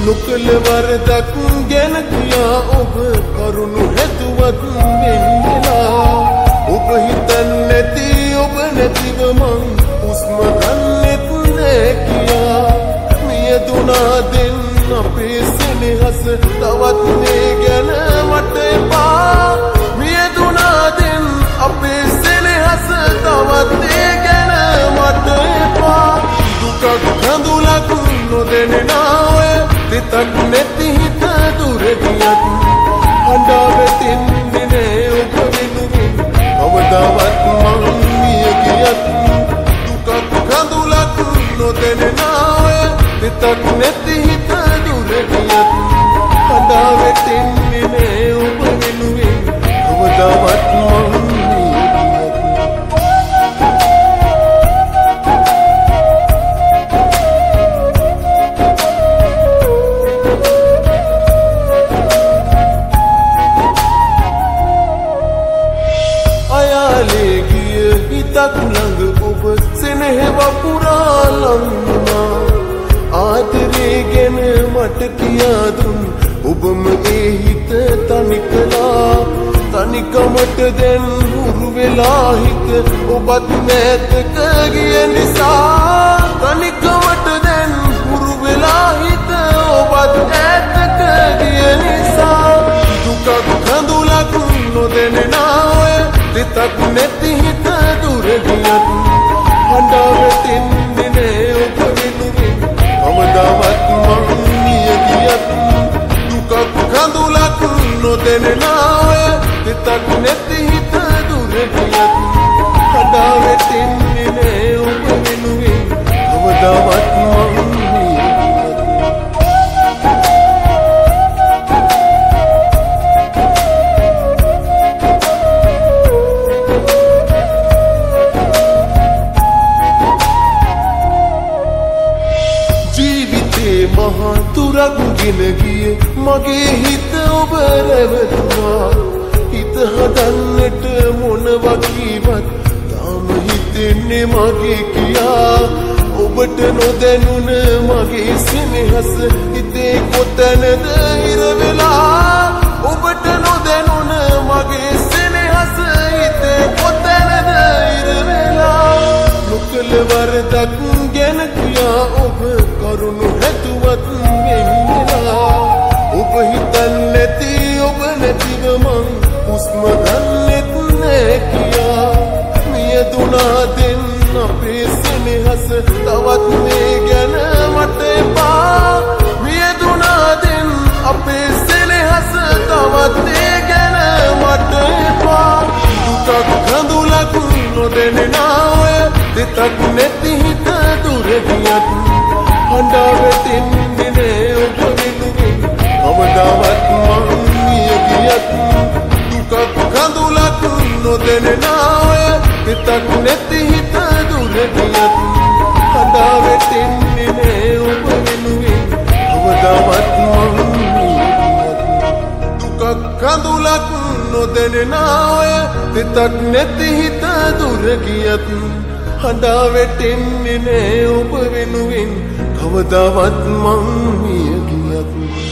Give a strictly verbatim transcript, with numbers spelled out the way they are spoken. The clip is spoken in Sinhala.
නුකල වරදක් ගැන කියා ඔබ කරුණු හැදුවත් වෙන්නෙලා ඔබ හිතන්නේ නැති ඔබ නැතිව මං උස්ම ගන්නෙත් නෑ කියා මියදුනා දෙන්න අපේ සෙනෙහස තවත් මේ ගැන මට එපා මියදුනා දෙන්න අපේ සෙනෙහස තවත් ඒ ගැන මට එපා දුකක් කඳුලක් නොදෙන්නා ඔය දෙතක් නැති හිත දුර ගියත් හඬා වැටෙන්නේ නෑ ඔබ වෙනුවෙන් කවදාවත් මං මිය ගියත් දුකක් කඳුලක් නොදෙන්නා ඔය දෙතක් නැති හිත දුර ගියත් හඬා වැටෙන්නේ නෑ ඔබ වෙනුවෙන් කවදාවත් මං හිතක් ළඟ ඔබ සෙනෙහ වපුරා ලංනා ආදරේ ගැන මට කියා දුන් ඔබම ඒ හිත තනි කළා තනිකමට දැන් හුරු වෙලා හිත ඔබත් මෑතක ගිය නිසා තනිකමට දැන් හුරු වෙලා හිත ඔබත් ඈතක ගිය නිසා දුකක් කඳුලක් නොදෙන්නා ඔය දෙතක් නැති හිත දුර ගියත් හඬා වැටෙන්නේ නෑ ඔබ වෙනුවෙන් කවදාවත් මං මිය ගියත් දුකක් කඳුලක් නොදෙන්නා ඔය දෙතක් නැති හිත දුර ගියත් හඬා වැටෙන්නේ නෑ ඔබ වෙනුවෙන් කවදාවත් මං මහා තුරක් ගෙන ගියේ මගේ හිත ඔබ රැවටුවා හිත හදන්නට මොනවා කීවත් තාම හිතෙන්නේ මගේ කියා ඔබට නොදැනුණ මගේ සෙනෙහස හිතේ කොතැනද හිර වෙලා ඔබට නොදැනුණ මගේ සෙනෙහස හිතේ කොතැනද හිර වෙලා නුකල වරදක් ගැන කියා ඔබ කරුණු හැදුවත් වෙන්නෙලා ඔබ හිතන්නේ නැති ඔබ නැතිව මං උස්ම ගන්නෙත් නෑ කියා මියදුනා දෙන්න අපේ සෙනෙහස තවත් මේ ගැන මට එපා මියදුනා දෙන්න අපේ සෙනෙහස තවත් ඒ ගැන මට එපා දුකක් කඳුලක් නොදෙන්නා ඔය දෙතක් නැති හිත දුර ගියත් හඬා වැටෙන්නේ නෑ ඔබ වෙනුවෙන් කවදාවත් මං මිය ගියත් දුකක් කඳුලක් නොදෙන්නා ඔය දෙතක් නැති හිත දුර ගියත් හඬා වැටෙන්නේ නෑ ඔබ වෙනුවෙන් කවදාවත් මං මිය ගියත් දුකක් කඳුලක් නොදෙන්නා ඔය දෙතක් නැති හිත දුර ගියත් හඬා වැටෙන්නේ නෑ ඔබ වෙනුවෙන් කවදාවත් මං මිය ගියත්